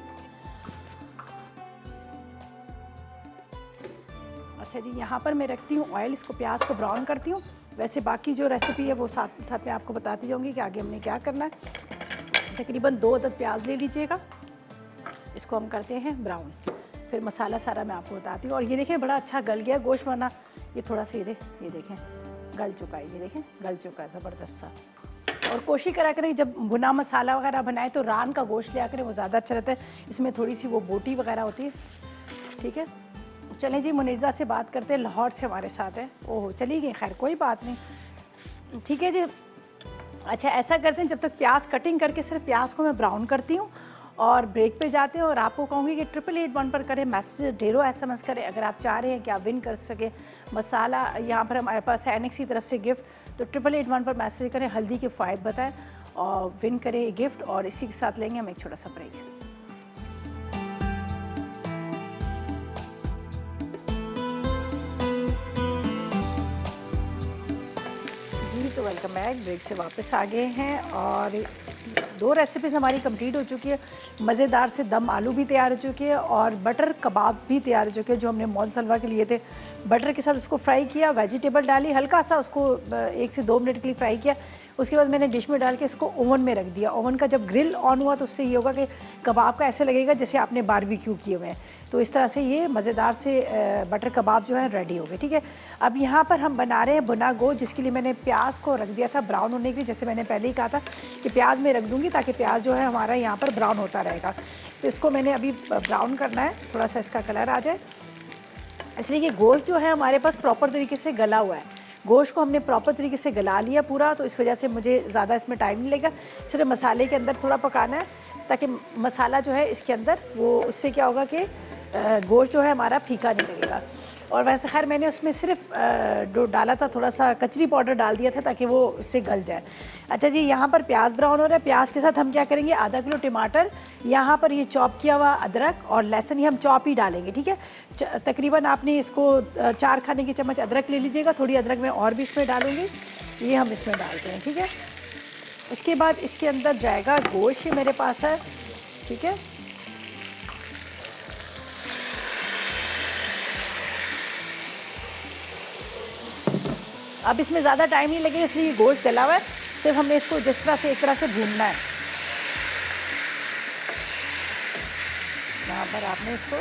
अच्छा जी, यहाँ पर मैं रखती हूँ ऑयल, इसको प्याज को ब्राउन करती हूँ। वैसे बाकी जो रेसिपी है वो साथ साथ में आपको बताती जाऊँगी कि आगे हमने क्या करना है। तकरीबन दो अदद प्याज ले लीजिएगा, इसको हम करते हैं ब्राउन। फिर मसाला सारा मैं आपको बताती हूँ। और ये देखें, बड़ा अच्छा गल गया गोश्त, वरना ये थोड़ा सा ये दे ये देखें गल चुका है, ये देखें गल चुका है ज़बरदस्त सा। और कोशिश करा करें जब भुना मसाला वगैरह बनाए तो रान का गोश्त लिया करें, वो ज़्यादा अच्छा रहता है, इसमें थोड़ी सी वो बोटी वगैरह होती है। ठीक है, चलें जी, मुनीज़ा से बात करते हैं, लाहौर से हमारे साथ है। ओह चली गई, खैर कोई बात नहीं। ठीक है जी, अच्छा ऐसा करते हैं, जब तक प्याज कटिंग करके सिर्फ प्याज को मैं ब्राउन करती हूँ और ब्रेक पे जाते हैं। और आपको कहूँगी कि ट्रिपल एट वन पर करें, मैसेज ढेरों एस एम एस करें अगर आप चाह रहे हैं कि आप विन कर सकें मसाला। यहाँ पर हमारे पास है एनेक्स की तरफ से गिफ्ट, तो ट्रिपल एट वन पर मैसेज करें, हल्दी के फ़ायदे बताएं और विन करें गिफ्ट। और इसी के साथ लेंगे हम एक छोटा सा ब्रेक। Welcome back. ब्रेक से वापस आ गए हैं और दो रेसिपीज़ हमारी कंप्लीट हो चुकी है। मज़ेदार से दम आलू भी तैयार हो चुके हैं और बटर कबाब भी तैयार हो चुके हैं जो हमने मौन सलवा के लिए थे। बटर के साथ उसको फ्राई किया, वेजिटेबल डाली, हल्का सा उसको एक से दो मिनट के लिए फ्राई किया। उसके बाद मैंने डिश में डाल के इसको ओवन में रख दिया। ओवन का जब ग्रिल ऑन हुआ तो उससे ये होगा कि कबाब का ऐसे लगेगा जैसे आपने बारबेक्यू किए हुए हैं। तो इस तरह से ये मज़ेदार से बटर कबाब जो है रेडी हो गए। ठीक है, अब यहाँ पर हम बना रहे हैं भुना गोश्त, जिसके लिए मैंने प्याज को रख दिया था ब्राउन होने के लिए। जैसे मैंने पहले ही कहा था कि प्याज में रख दूँगी ताकि प्याज जो है हमारा यहाँ पर ब्राउन होता रहेगा। तो इसको मैंने अभी ब्राउन करना है, थोड़ा सा इसका कलर आ जाए, इसलिए कि गोश्त जो है हमारे पास प्रॉपर तरीके से गला हुआ है। गोश्त को हमने प्रॉपर तरीके से गला लिया पूरा, तो इस वजह से मुझे ज़्यादा इसमें टाइम नहीं लगेगा। सिर्फ मसाले के अंदर थोड़ा पकाना है ताकि मसाला जो है इसके अंदर वो, उससे क्या होगा कि गोश्त जो है हमारा फीका नहीं लगेगा। और वैसे खैर मैंने उसमें सिर्फ जो डाला था थोड़ा सा कचरी पाउडर डाल दिया था ताकि वो उससे गल जाए। अच्छा जी, यहाँ पर प्याज ब्राउन हो रहा है। प्याज के साथ हम क्या करेंगे, आधा किलो टमाटर, यहाँ पर ये चॉप किया हुआ अदरक और लहसुन, ये हम चॉप ही डालेंगे। ठीक है, तकरीबन आपने इसको चार खाने के चम्मच अदरक ले लीजिएगा। थोड़ी अदरक मैं और भी इसमें डालूँगी, ये हम इसमें डालते हैं। ठीक है, इसके बाद इसके अंदर जाएगा गोश्त, मेरे पास है। ठीक है, अब इसमें ज़्यादा टाइम नहीं लगेगा इसलिए गोश्त गला हुआ है। सिर्फ हमने इसको जिस तरह से एक तरह से भूनना है। यहाँ पर आपने इसको,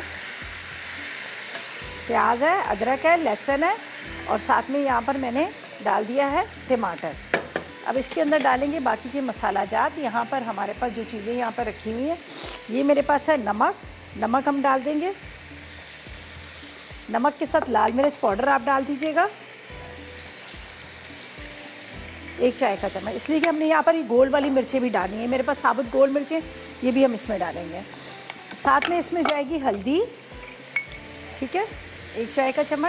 प्याज है, अदरक है, लहसुन है और साथ में यहाँ पर मैंने डाल दिया है टमाटर। अब इसके अंदर डालेंगे बाकी के मसाला जात। यहाँ पर हमारे पास जो चीज़ें यहाँ पर रखी हुई हैं, ये मेरे पास है नमक, नमक हम डाल देंगे। नमक के साथ लाल मिर्च पाउडर आप डाल दीजिएगा, एक चाय का चम्मच, इसलिए कि हमने यहाँ पर ये गोल वाली मिर्चें भी डालनी है। मेरे पास साबुत गोल मिर्चें, ये भी हम इसमें डालेंगे। साथ में इसमें जाएगी हल्दी, ठीक है, एक चाय का चम्मच।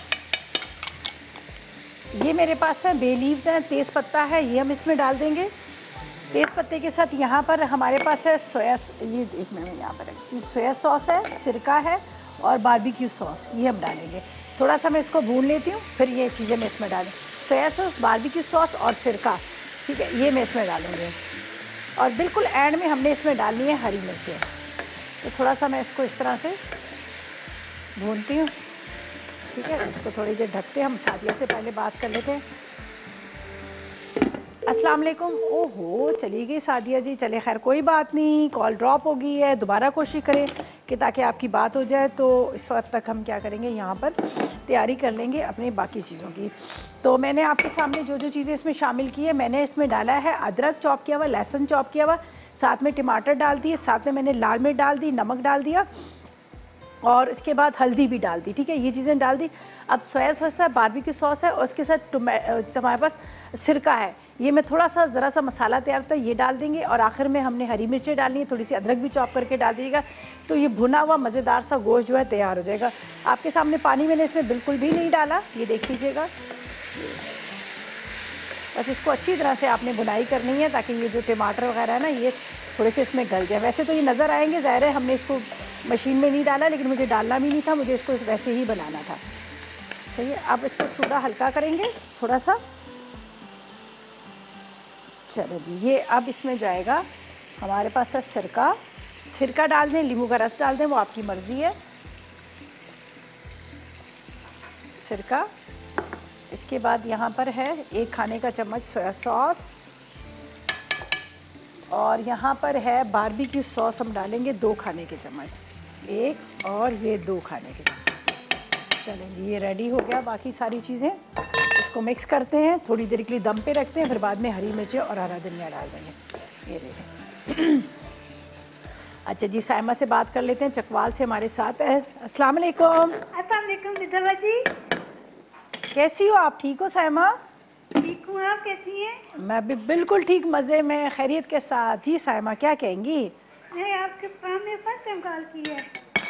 ये मेरे पास है बे लीव्स हैं, तेज़ पत्ता है, ये हम इसमें डाल देंगे। तेज़ पत्ते के साथ यहाँ पर हमारे पास है सोया, ये एक मिनट में यहाँ पर सोया सॉस है, सिरका है और बारबेक्यू सॉस, ये हम डालेंगे। थोड़ा सा मैं इसको भून लेती हूँ, फिर ये चीज़ें मैं इसमें डालें। सोया सॉस, बारबेक्यू सॉस और सिरका, ठीक है, ये मैं इसमें डालूँगी। और बिल्कुल एंड में हमने इसमें डालनी है हरी मिर्चें। तो थोड़ा सा मैं इसको इस तरह से भूनती हूँ। ठीक है, इसको थोड़ी देर ढकते हम सादिया से पहले बात कर लेते हैं। अस्सलाम वालेकुम। ओहो, चली गई सादिया जी। चले खैर कोई बात नहीं, कॉल ड्रॉप हो गई है, दोबारा कोशिश करें कि ताकि आपकी बात हो जाए। तो इस वक्त तक हम क्या करेंगे, यहाँ पर तैयारी कर लेंगे अपनी बाकी चीज़ों की। तो मैंने आपके सामने जो जो चीज़ें इसमें शामिल की है, मैंने इसमें डाला है अदरक चॉप किया हुआ, लहसुन चॉप किया हुआ, साथ में टमाटर डाल दिए, साथ में मैंने लाल मिर्च डाल दी, नमक डाल दिया और इसके बाद हल्दी भी डाल दी। ठीक है, ये चीज़ें डाल दी। अब सोया सॉस है, बारबेक्यू सॉस है और उसके साथ हमारे पास सिरका है, ये मैं थोड़ा सा ज़रा सा मसाला तैयार होता है, ये डाल देंगे। और आखिर में हमने हरी मिर्चें डालनी है, थोड़ी सी अदरक भी चॉप करके डाल दीजिएगा। तो ये भुना हुआ मज़ेदार सा गोश्त जो है तैयार हो जाएगा। आपके सामने पानी मैंने इसमें बिल्कुल भी नहीं डाला, ये देख लीजिएगा। बस इसको अच्छी तरह से आपने बुनाई करनी है ताकि ये जो टमाटर वगैरह है ना, ये थोड़े से इसमें गल जाए। वैसे तो ये नज़र आएंगे, ज़ाहिर है हमने इसको मशीन में नहीं डाला, लेकिन मुझे डालना भी नहीं था, मुझे इसको वैसे ही बनाना था। सही है, अब इसको चूल्हा हल्का करेंगे थोड़ा सा। चलो जी, ये अब इसमें जाएगा हमारे पास है सिरका। सिरका डाल दें, नींबू का रस डाल दें, वो आपकी मर्ज़ी है। सिरका, इसके बाद यहाँ पर है एक खाने का चम्मच सोया सॉस और यहाँ पर है बारबेक्यू सॉस, हम डालेंगे दो खाने के चम्मच, एक और ये दो खाने के चम्मच। चलें जी, ये रेडी हो गया। बाकी सारी चीज़ें इसको मिक्स करते हैं, थोड़ी देर के लिए दम पे रखते हैं, फिर बाद में हरी मिर्चें और हरा धनिया डाल देंगे। ये देखें। अच्छा जी, साइमा से बात कर लेते हैं, चकवाल से हमारे साथ है। अस्सलाम वालेकुम। अस्सलाम वालेकुम निधवा जी, कैसी हो आप? ठीक हो साइमा? ठीक हूँ, आप कैसी हैं? मैं भी बिल्कुल ठीक, मज़े में, खैरियत के साथ। जी साइमा, क्या कहेंगी? मैं आपके सामने फर्स्ट टाइम कॉल की है।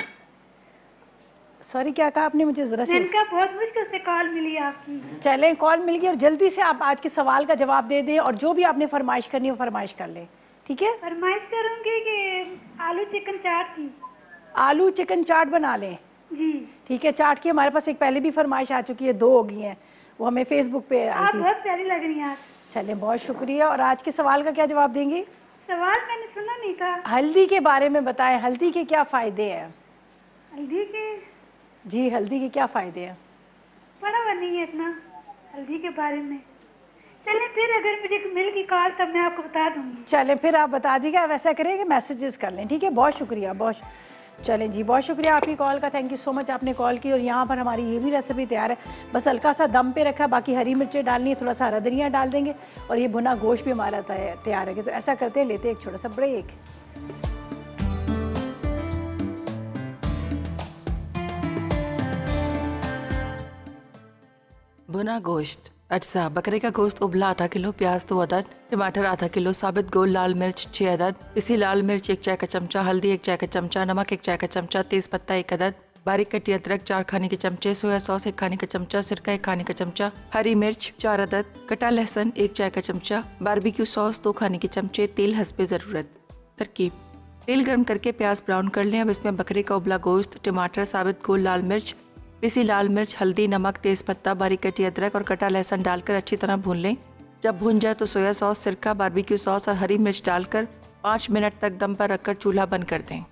सॉरी, क्या कहा आपने? मुझे ज़रा से इनका बहुत मुश्किल से कॉल मिली आपकी। चलें, कॉल मिल गई और जल्दी से आप आज के सवाल का जवाब दे दें और जो भी आपने फरमाइश करनी हो फरमाइश कर लें। ठीक है, फरमाइश करूँगी कि आलू चिकन चाट की। आलू चिकन चाट बना लें जी। ठीक है, चाट की हमारे पास एक पहले भी फरमाइश आ चुकी है, दो हो गई हैं, वो हमें फेसबुक पे आई आप थी। बहुत प्यारी लग रही हैं। चलें, बहुत शुक्रिया। और आज के सवाल का क्या जवाब देंगी? सवाल मैंने सुना नहीं था। हल्दी के बारे में बताएं, हल्दी के क्या फ़ायदे हैं? हल्दी के? जी, हल्दी के क्या फ़ायदे हैं? पढ़ा हुआ नहीं है इतना हल्दी के बारे में। चलें फिर, अगर मुझे मिल की कॉल तब मैं आपको बता दूंगी। चलें फिर, आप बता दीजिएगा। वैसा करें कि मैसेजेस कर लें, ठीक है? बहुत शुक्रिया, बहुत चलें जी, बहुत शुक्रिया आपकी कॉल का। थैंक यू सो मच, आपने कॉल की। और यहाँ पर हमारी ये भी रेसिपी तैयार है, बस हल्का सा दम पे रखा है, बाकी हरी मिर्चें डालनी है, थोड़ा सा हरा धनिया डाल देंगे और ये भुना गोश्त भी हमारा तैयार है। तो ऐसा करते हैं, लेते हैं एक छोटा सा ब्रेक। भुना गोश्त अज्जा। बकरे का गोश्त उबला आधा किलो, प्याज दो अदद, टमाटर आधा किलो, साबित गोल लाल मिर्च छः अदद, पिसी लाल मिर्च एक चाय का चमचा, हल्दी एक चाय का चमचा, नमक एक चाय का चमचा, तेज पत्ता एक अदद, बारीक कटी अदरक चार खाने के चमचे, सोया सॉस एक खाने का चमचा, सिरका एक खाने का चमचा, हरी मिर्च चार अदद, कटा लहसुन एक चाय का चमचा, बारबेक्यू सॉस दो खाने के चमचे, तेल हस्बे ज़रूरत। तरकीब: तेल गर्म करके प्याज ब्राउन कर लें। अब इसमें बकरे का उबला गोश्त, टमाटर, साबित गोल लाल मिर्च, पिसी लाल मिर्च, हल्दी, नमक, तेज पत्ता, बारीक कटी अदरक और कटा लहसुन डालकर अच्छी तरह भून लें। जब भून जाए तो सोया सॉस, सिरका, बारबेक्यू सॉस और हरी मिर्च डालकर पाँच मिनट तक दम पर रखकर चूल्हा बंद कर दें।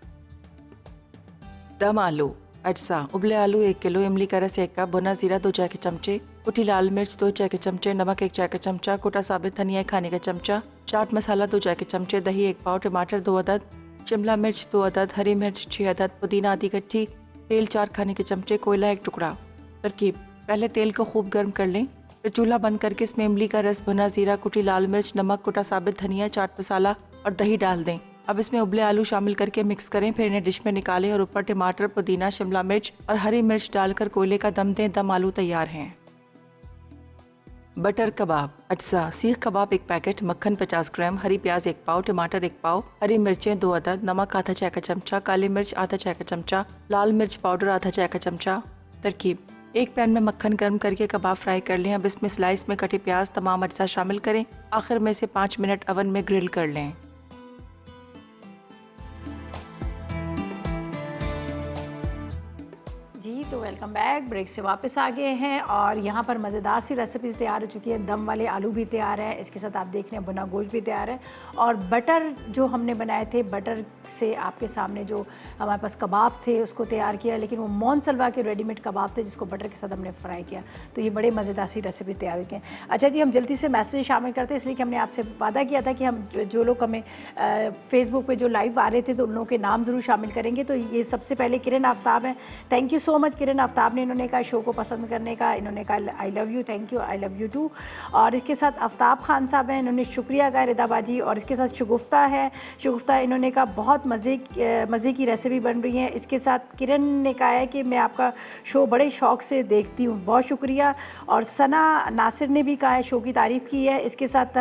दम आलू अज्जा। उबले आलू एक किलो, इमली का रस एक कप, भुना जीरा दो चाय के चमचे, कुटी लाल मिर्च दो चाय के चमचे, नमक एक चाय का चमचा, कुटा साबित धनिया एक खाने का चमचा, चाट मसाला दो चाय के चमचे, दही एक पाव, टमाटर दो अदद, शिमला मिर्च दो अदद, हरी मिर्च छः अदद, पुदीना आधी गट्ठी, तेल चार खाने के चमचे, कोयला एक टुकड़ा। तरकीब: पहले तेल को खूब गर्म कर लें, फिर चूल्हा बंद करके इसमें इमली का रस, भुना जीरा, कुटी लाल मिर्च, नमक, कुटा साबित धनिया, चाट मसाला और दही डाल दें। अब इसमें उबले आलू शामिल करके मिक्स करें, फिर इन्हें डिश में निकालें और ऊपर टमाटर, पुदीना, शिमला मिर्च और हरी मिर्च डालकर कोयले का दम दें। दम आलू तैयार हैं। बटर कबाब अज्जा। सीख कबाब एक पैकेट, मक्खन पचास ग्राम, हरी प्याज एक पाव, टमाटर एक पाव, हरी मिर्चें दो अदद, नमक आधा चाय का चमचा, काली मिर्च आधा चाय का चमचा, लाल मिर्च पाउडर आधा चाय का चमचा। तरकीब: एक पैन में मक्खन गर्म करके कबाब फ्राई कर लें। अब इसमें स्लाइस में कटे प्याज, तमाम अज्जा शामिल करें, आखिर में से पाँच मिनट अवन में ग्रिल कर लें। जी, तो वेलकम बैक। ब्रेक से वापस आ गए हैं और यहाँ पर मज़ेदार सी रेसिपीज़ तैयार हो चुकी है। दम वाले आलू भी तैयार है, इसके साथ आप देख रहे हैं भुना गोश्त भी तैयार है और बटर जो हमने बनाए थे, बटर से आपके सामने जो हमारे पास कबाब थे उसको तैयार किया, लेकिन वो मोन सलवा के रेडीमेड कबाब थे जिसको बटर के साथ हमने फ्राई किया। तो ये बड़े मज़ेदार सी रेसिपी तैयार हुई हैं। अच्छा जी, हम जल्दी से मैसेज शामिल करते हैं, इसलिए कि हमने आपसे वादा किया था कि हम जो लोग हमें फेसबुक पर जो लाइव आ रहे थे तो उन लोगों के नाम ज़रूर शामिल करेंगे। तो ये सबसे पहले किरण आफ्ताब हैं। Thank you so much Kiran Aftab ने, इन्होंने कहा शो को पसंद करने का, इन्होंने कहा I love you, thank you, I love you too. और इसके साथ आफ्ताब खान साहब हैं, इन्होंने शुक्रिया कहा रिदाबाजी। और इसके साथ शगुफ्ता है, शगुफ्ता इन्होंने कहा बहुत मज़े मज़े की रेसिपी बन रही है। इसके साथ किरण ने कहा है कि मैं आपका शो बड़े शौक़ से देखती हूँ, बहुत शुक्रिया। और सना नासिर ने भी कहा है, शो की तारीफ़ की है। इसके साथ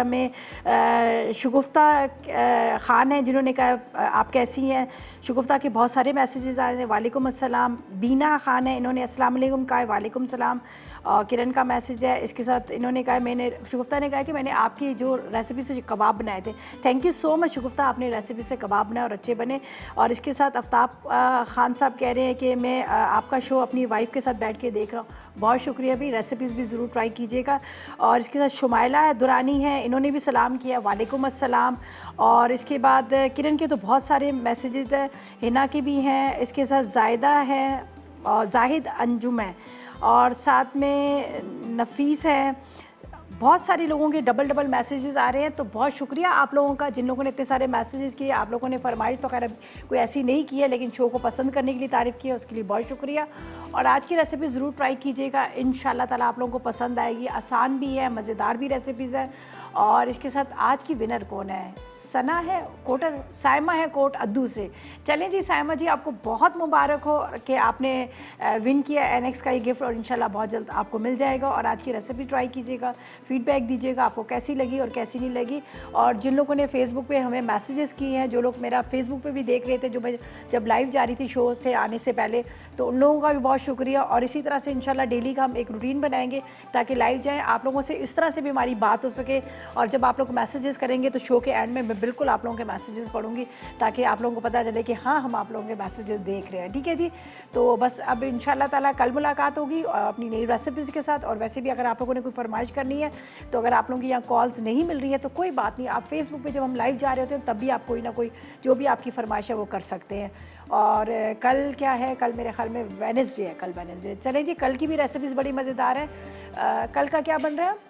हमें शगुफ्ता ख़ान है जिन्होंने कहा आप कैसी हैं। शगुफ्ता के बहुत सारे मैसेजेस आए हैं, वालेकुम अस्सलाम। बीना खान है, इन्होंने अस्सलाम वालेकुम कहा है, वालेकुम सलाम। और किरण का मैसेज है, इसके साथ इन्होंने कहा मैंने, शगुफ्ता ने कहा कि मैंने आपकी जो रेसिपी से कबाब बनाए थे। Thank you so much Shagufta, आपने रेसिपी से कबाब बनाए और अच्छे बने। और इसके साथ आफ्ताब खान साहब कह रहे हैं कि मैं आपका शो अपनी वाइफ के साथ बैठ के देख रहा हूँ, बहुत शुक्रिया भी, रेसिपीज़ भी ज़रूर ट्राई कीजिएगा। और इसके साथ शुमाइला दुरानी है, इन्होंने भी सलाम किया, वालेकुम अस्सलाम। और इसके बाद किरण के तो बहुत सारे मैसेजेस हैं, हिना के भी हैं, इसके साथ जायदा है और जाहिद अंजुम है और साथ में नफीस है। बहुत सारे लोगों के डबल डबल मैसेजेस आ रहे हैं, तो बहुत शुक्रिया आप लोगों का जिन लोगों ने इतने सारे मैसेजेस किए। आप लोगों ने फरमाइश तो खैर कोई ऐसी नहीं की है, लेकिन शो को पसंद करने के लिए तारीफ़ की है, उसके लिए बहुत शुक्रिया। और आज की रेसिपी ज़रूर ट्राई कीजिएगा, इंशाल्लाह ताला आप लोगों को पसंद आएगी। आसान भी है, मज़ेदार भी रेसिपीज़ है। और इसके साथ आज की विनर कौन है? सना है कोटर, साइमा है कोट अद्दू से। चलें जी साइमा जी, आपको बहुत मुबारक हो कि आपने विन किया एनएक्स का ये गिफ्ट और इंशाल्लाह बहुत जल्द आपको मिल जाएगा। और आज की रेसिपी ट्राई कीजिएगा, फीडबैक दीजिएगा आपको कैसी लगी और कैसी नहीं लगी। और जिन लोगों ने फेसबुक पे हमें मैसेजेस किए हैं, जो लोग मेरा फेसबुक पे भी देख रहे थे जो मैं जब लाइव जा रही थी शो से आने से पहले, तो उन लोगों का भी बहुत शुक्रिया। और इसी तरह से इंशाल्लाह डेली का हम एक रूटीन बनाएंगे ताकि लाइव जाएँ, आप लोगों से इस तरह से भी हमारी बात हो सके और जब आप लोग मैसेजेस करेंगे तो शो के एंड में मैं बिल्कुल आप लोगों के मैसेजेस पढ़ूंगी ताकि आप लोगों को पता चले कि हाँ हम आप लोगों के मैसेजेस देख रहे हैं। ठीक है जी, तो बस अब इंशाल्लाह ताला कल मुलाकात होगी अपनी नई रेसिपीज़ के साथ। और वैसे भी अगर आप लोगों ने कोई फरमाइश करनी है तो अगर आप लोगों की यहाँ कॉल्स नहीं मिल रही है तो कोई बात नहीं, आप फेसबुक पे जब हम लाइव जा रहे होते हैं तब भी आप कोई ना कोई जो भी आपकी फरमाइश है वो कर सकते हैं। और कल क्या है, कल मेरे ख्याल में वेडनेसडे है, कल वेडनेसडे। चलें जी, कल की भी रेसिपीज़ बड़ी मज़ेदार है। आ, कल का क्या बन रहा है?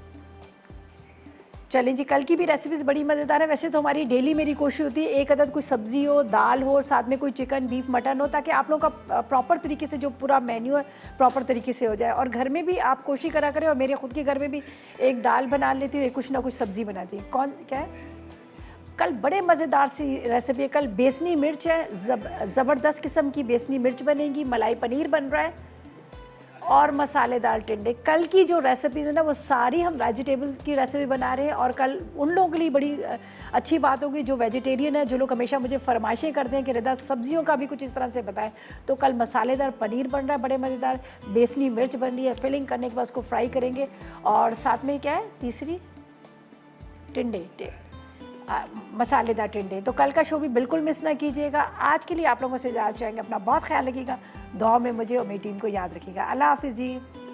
चलें जी, कल की भी रेसिपीज़ बड़ी मज़ेदार है। वैसे तो हमारी डेली मेरी कोशिश होती है एक अदद कोई सब्ज़ी हो, दाल हो, साथ में कोई चिकन, बीफ, मटन हो, ताकि आप लोगों का प्रॉपर तरीके से जो पूरा मेन्यू है प्रॉपर तरीके से हो जाए। और घर में भी आप कोशिश करा करें, और मेरे खुद के घर में भी एक दाल बना लेती हूँ, एक कुछ ना कुछ सब्ज़ी बनाती हूँ। कौन क्या है? कल बड़े मज़ेदार सी रेसिपी है। कल बेसनी मिर्च है, जब ज़बरदस्त किस्म की बेसनी मिर्च बनेगी, मलाई पनीर बन रहा है और मसालेदार टिंडे। कल की जो रेसिपीज़ है ना वो सारी हम वेजिटेबल की रेसिपी बना रहे हैं। और कल उन लोगों के लिए बड़ी अच्छी बात होगी जो वेजिटेरियन है, जो लोग हमेशा मुझे फरमाइशें करते हैं कि रिदा सब्जियों का भी कुछ इस तरह से बताएं। तो कल मसालेदार पनीर बन रहा है, बड़े मज़ेदार बेसनी मिर्च बन रही है। फिलिंग करने के बाद उसको फ्राई करेंगे और साथ में क्या है तीसरी टिंडे टे, आ, मसालेदार टिंडे। तो कल का शो भी बिल्कुल मिस ना कीजिएगा। आज के लिए आप लोगों से इजाज़त चाहेंगे, अपना बहुत ख्याल रखिएगा, दुआ में मुझे और मेरी टीम को याद रखिएगा। अल्लाह हाफिज़ जी।